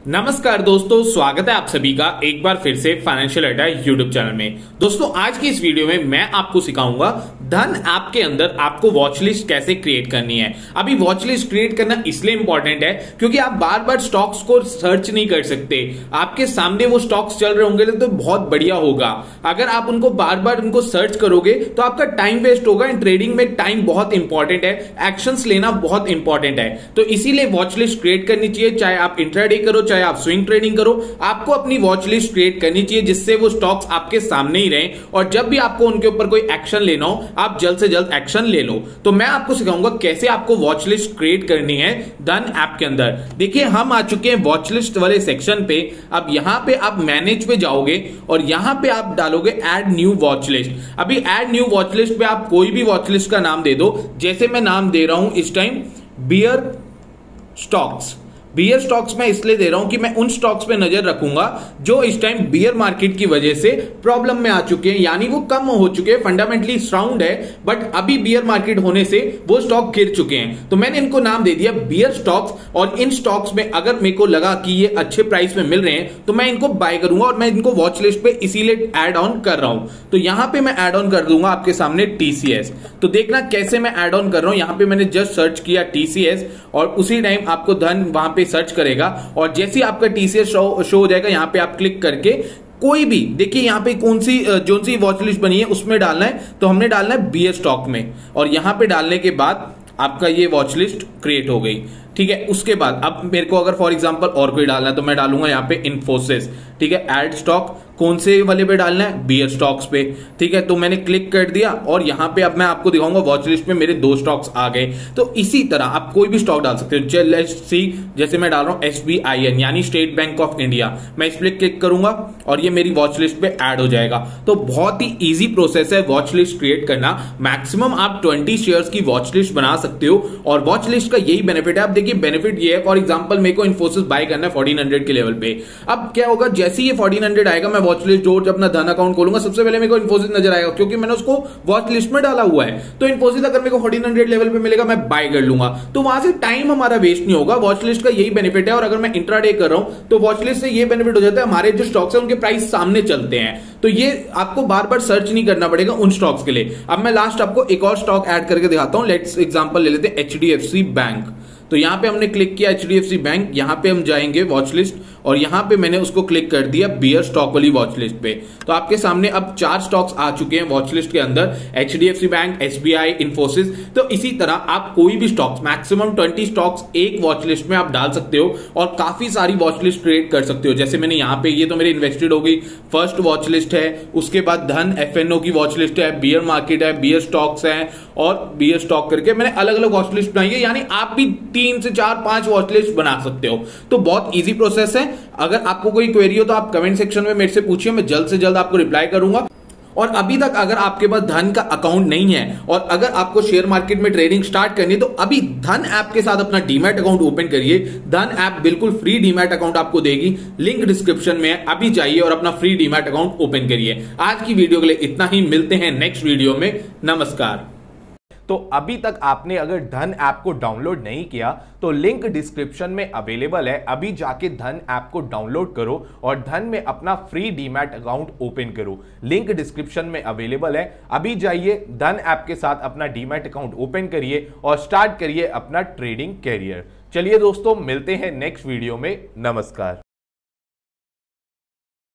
नमस्कार दोस्तों, स्वागत है आप सभी का एक बार फिर से फाइनेंशियल अड्डा यूट्यूब चैनल में। दोस्तों आज की इस वीडियो में मैं आपको सिखाऊंगा धन ऐप के अंदर आपको वॉच लिस्ट कैसे क्रिएट करनी है। अभी वॉच लिस्ट क्रिएट करना इसलिए इंपॉर्टेंट है क्योंकि आप बार बार स्टॉक्स को सर्च नहीं कर सकते। आपके सामने वो स्टॉक्स चल रहे होंगे तो बहुत बढ़िया होगा। अगर आप उनको बार बार उनको सर्च करोगे तो आपका टाइम वेस्ट होगा। एंड ट्रेडिंग में टाइम बहुत इंपॉर्टेंट है, एक्शंस लेना बहुत इंपॉर्टेंट है। तो इसीलिए वॉच लिस्ट क्रिएट करनी चाहिए। चाहे आप इंट्राडे करो, चाहे आप स्विंग ट्रेडिंग करो, आपको अपनी वॉच लिस्ट क्रिएट करनी चाहिए जिससे वो स्टॉक्स आपके सामने ही रहें और जब भी आपको उनके ऊपर कोई एक्शन लेना हो आप जल्द से जल्द एक्शन ले लो। तो मैं आपको सिखाऊंगा कैसे आपको वॉच लिस्ट क्रिएट करनी है धन ऐप के अंदर। देखिए हम आ चुके हैं वॉच लिस्ट वाले सेक्शन पे। अब यहां पे आप मैनेज पे जाओगे और यहां पे आप डालोगे ऐड न्यू वॉच लिस्ट। अभी ऐड न्यू वॉच लिस्ट पे आप कोई भी वॉच लिस्ट का नाम दे दो। जैसे मैं नाम दे रहा हूं इस time bear stocks. Bear stocks मैं इसलिए दे रहा हूं कि मैं उन स्टॉक्स पे नजर रखूंगा जो इस टाइम बियर मार्केट की वजह से प्रॉब्लम में आ चुके हैं, यानी वो कम हो चुके हैं, फंडामेंटली साउंड है बट अभी बियर मार्केट होने से वो स्टॉक गिर चुके हैं। तो मैंने इनको नाम दे दिया बियर स्टॉक्स और इन स्टॉक्स में अगर मेरे को लगा कि ये अच्छे प्राइस में मिल रहे हैं तो मैं इनको बाय करूंगा और मैं इनको वॉच लिस्ट पे इसीलिए ऐड ऑन कर रहा हूं। तो यहां पे मैं ऐड ऑन कर दूंगा आपके सामने टीसीएस। तो देखना कैसे मैं ऐड ऑन कर रहा हूं। यहां पे मैंने जस्ट सर्च किया टीसीएस और उसी टाइम आपको धन वहां पे सर्च करेगा और जैसे ही आपका टीसीएस शो हो जाएगा यहां पे आप क्लिक करके कोई भी देखिए यहां पे कौन सी वॉच लिस्ट बनी है उसमें डालना है। तो हमने डालना है बीयर स्टॉक में और यहां पे डालने के बाद आपका ये वॉच लिस्ट क्रिएट हो गई। ठीक है, उसके बाद अब मेरे को अगर फॉर एग्जांपल और कोई डालना है तो मैं डालूंगा यहाँ पे इन्फोसिस। ठीक है, ऐड स्टॉक कौन से वाले पे डालना है, बियर स्टॉक्स पे। ठीक है, तो मैंने क्लिक कर दिया और यहां पे अब मैं आपको दिखाऊंगा वॉच लिस्ट में मेरे 2 स्टॉक्स आ गए। तो इसी तरह आप कोई भी स्टॉक डाल सकते हो। लेट्स सी जैसे मैं डाल रहा हूं SBIN यानी स्टेट बैंक ऑफ इंडिया। मैं इस पर क्लिक करूंगा और ये मेरी वॉच लिस्ट पे ऐड हो जाएगा। तो बहुत ही ईजी प्रोसेस है वॉच लिस्ट क्रिएट करना। मैक्सिमम आप 20 शेयर्स की वॉच लिस्ट बना सकते हो और वॉच लिस्ट का यही बेनिफिट है। आप देखिए बेनिफिट ये है, फॉर एग्जांपल मेरे को इन्फोसिस बाय करना है 1400 के लेवल पे। अब क्या होगा, जैसे ये 1400 आएगा मैं वॉच लिस्ट जो अपना धन अकाउंट खोलूंगा सबसे पहले मेरे को इन्फोसिस नजर आएगा क्योंकि मैंने उसको वॉच लिस्ट में डाला हुआ है। तो इन्फोसिस अगर मेरे को 1400 लेवल पे मिलेगा मैं बाय कर लूंगा। तो वहां से टाइम हमारा वेस्ट नहीं होगा। वॉच लिस्ट का यही बेनिफिट है। और अगर मैं इंट्राडे कर रहा हूं तो वॉच लिस्ट से ये बेनिफिट हो जाता है, हमारे जो स्टॉक्स है उनके प्राइस सामने चलते हैं। तो ये आपको बार बार सर्च नहीं करना पड़ेगा उन स्टॉक्स के लिए। अब मैं लास्ट आपको एक और स्टॉक ऐड करके दिखाता हूं। लेट्स एग्जांपल ले लेते हैं HDFC बैंक। तो यहां पे हमने क्लिक किया HDFC बैंक। यहां पे हम जाएंगे वॉच लिस्ट और यहां पे मैंने उसको क्लिक कर दिया बियर स्टॉक वाली वॉच लिस्ट पे। तो आपके सामने अब 4 स्टॉक्स आ चुके हैं वॉच लिस्ट के अंदर, HDFC बैंक, SBI, इन्फोसिस। तो इसी तरह आप कोई भी स्टॉक्स मैक्सिमम 20 स्टॉक्स एक वॉच लिस्ट में आप डाल सकते हो और काफी सारी वॉच लिस्ट क्रिएट कर सकते हो। जैसे मैंने यहां पे ये तो मेरी इन्वेस्टेड हो गई फर्स्ट वॉच लिस्ट है, उसके बाद धन FNO की वॉच लिस्ट है, बियर मार्केट है, बियर स्टॉक्स है और बियर स्टॉक करके मैंने अलग अलग वॉच लिस्ट बनाई है। यानी आप भी 3 से 4-5 वॉच लिस्ट बना सकते हो। तो बहुत इजी प्रोसेस है। अगर आपको कोई क्वेरी हो तो आप कमेंट सेक्शन में मेरे से पूछिए, मैं जल्द से जल्द आपको रिप्लाई करूंगा। और अभी तक अगर आपके पास धन का अकाउंट नहीं है और अगर आपको शेयर मार्केट में ट्रेडिंग स्टार्ट करनी है तो अभी धन ऐप के साथ अपना डीमैट अकाउंट ओपन करिए। धन ऐप बिल्कुल फ्री डीमैट अकाउंट आपको देगी, लिंक डिस्क्रिप्शन में है। अभी जाइए और अपना फ्री डीमैट अकाउंट ओपन करिए। आज की वीडियो के लिए इतना ही, मिलते हैं नेक्स्ट वीडियो में। नमस्कार। तो अभी तक आपने अगर धन ऐप को डाउनलोड नहीं किया तो लिंक डिस्क्रिप्शन में अवेलेबल है। अभी जाके धन ऐप को डाउनलोड करो और धन में अपना फ्री डीमैट अकाउंट ओपन करो। लिंक डिस्क्रिप्शन में अवेलेबल है। अभी जाइए धन ऐप के साथ अपना डीमैट अकाउंट ओपन करिए और स्टार्ट करिए अपना ट्रेडिंग कैरियर। चलिए दोस्तों, मिलते हैं नेक्स्ट वीडियो में। नमस्कार।